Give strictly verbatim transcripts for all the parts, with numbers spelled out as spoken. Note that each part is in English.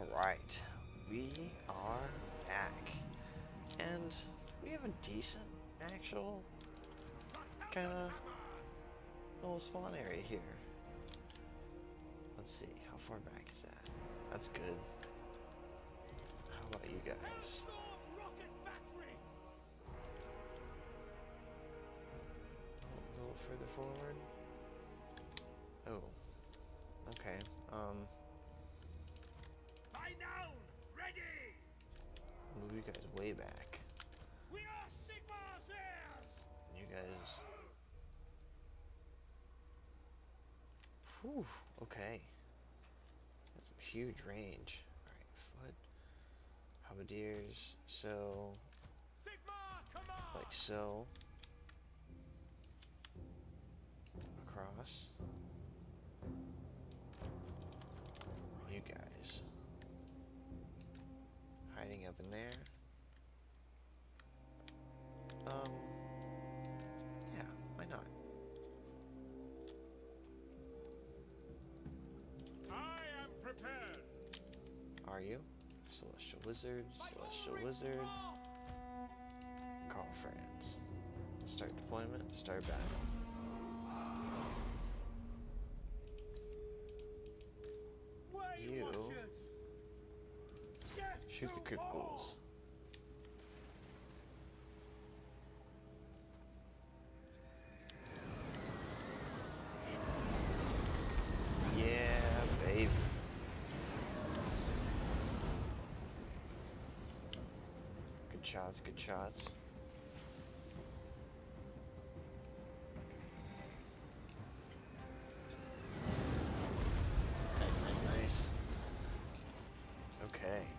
Alright, we are back, and we have a decent, actual, kind of little spawn area here. Let's see, how far back is that? That's good. How about you guys? A little further forward. Oh, okay. Um, move you guys way back. We are Sigmar's heirs. You guys. Whew. Okay. That's some huge range. All right, foot. Halberdiers. So. Sigmar, come on. Like so. Across. You guys. Hiding up in there. Um. Yeah, why not? I am prepared. Are you? Celestial Wizard, Celestial Wizard. Call friends. Start deployment, start battle. You shoot the crypt ghouls. Yeah, baby. Good shots, good shots. Nice, nice, nice. Okay.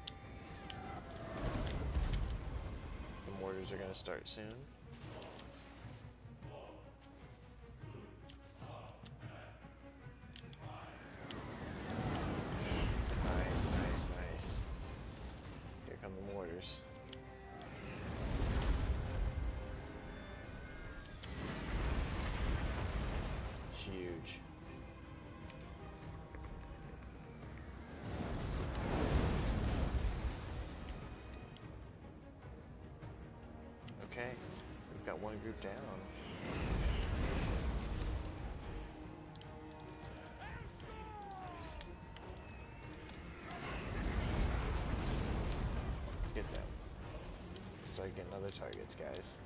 The mortars are gonna start soon. Nice, nice, nice. Here come the mortars. Huge. Okay, we've got one group down. Let's get them. Let's start getting other targets, guys.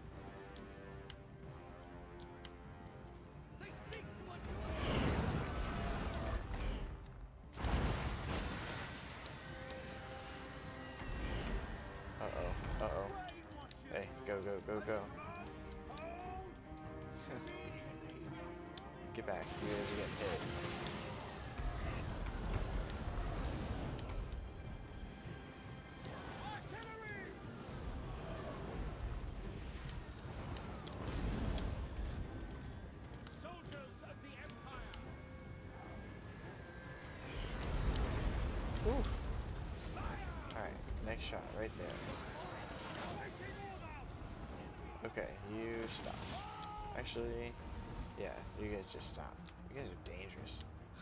They seek to annoy. Uh-oh, uh-oh. Hey, go, go, go, go. Get back, you guys are getting hit. Artillery. Soldiers of the Empire. Oof. Alright, next shot right there. Okay, you stop. Actually, yeah, you guys just stop. You guys are dangerous.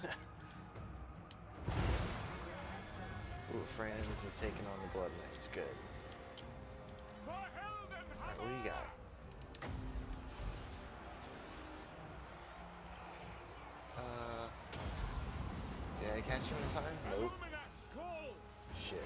Ooh, Franz is taking on the Blood Knights. Good. Alright, what do you got? Uh, did I catch him in time? Nope. Shit.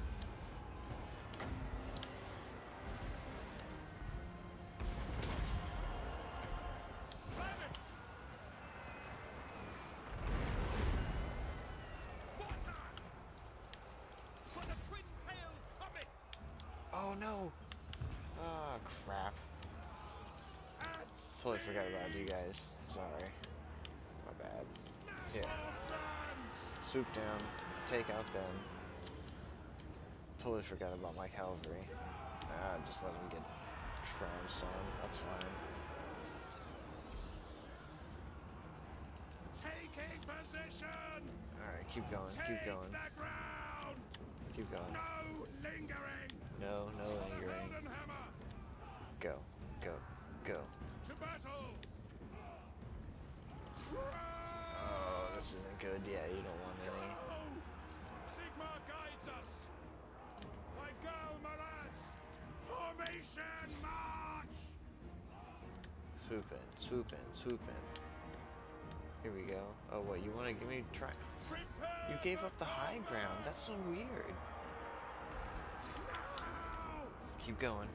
Oh no! Ah, oh, crap. Totally forgot about you guys. Sorry. My bad. Here. Swoop down. Take out them. Totally forgot about my cavalry. Ah, just let them get trounced on. That's fine. Taking position. Alright, keep going, keep going. The ground. Keep going. No lingering. No, no lingering. Go, go, go. To battle. Oh, this isn't good. Yeah, you don't want any. Sigmar Formation march! Swoop in, swoop in, swoop in. Here we go. Oh, what, you want to give me try? Prepare You gave for up the high ground. That's so weird. now! Keep going.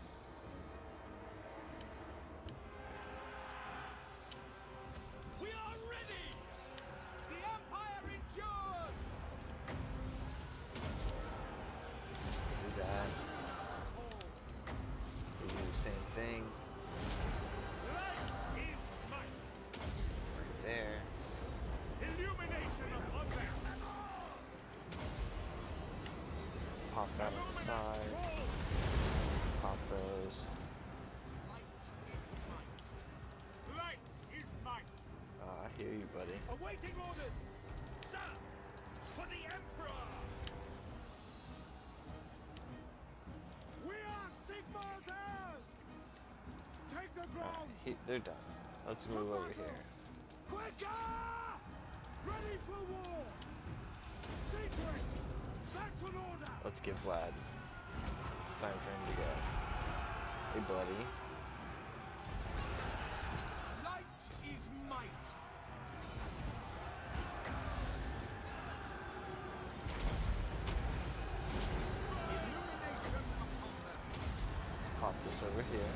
We are ready! The Empire endures! Do that. We do the same thing. Light is might! Right there. Illumination upon them! Pop that on the side. Pop those. Light is might! Ah, I hear you, buddy. Awaiting orders! Sir! For the Emperor! We are Sigmar's heirs! Take the Alright, ground! he, they're done. Let's move over here. Quicker! Ready for war! Secret! That's an order! Let's give Vlad. It's time for him to go. Hey, buddy. Light is might! Illumination upon them! Let's pop this over here.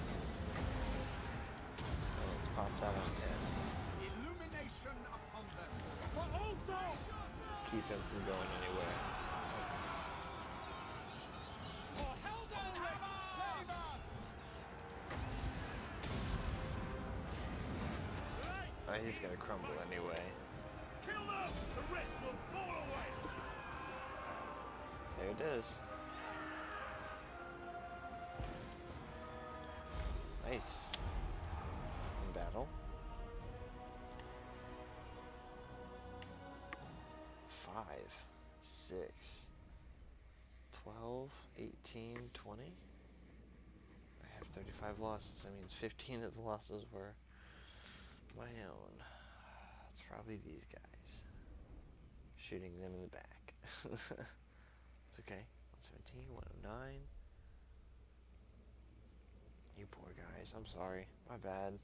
And let's pop that on him. Illumination upon them! For Ultho! Let's keep him from going anywhere. For Heldenhammer! Save us! Light Oh, he's gonna crumble anyway. Kill them! The rest will fall away! There it is. Nice. In battle. Five, six, twelve, eighteen, twenty. I have thirty-five losses. That means fifteen of the losses were my own. It's probably these guys. Shooting them in the back. It's okay. one seventeen, one oh nine. You poor guys. I'm sorry. My bad.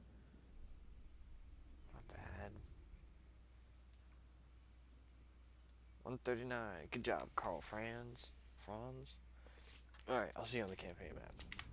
My bad. one thirty-nine. Good job, Carl Franz. Franz. Alright, I'll see you on the campaign map.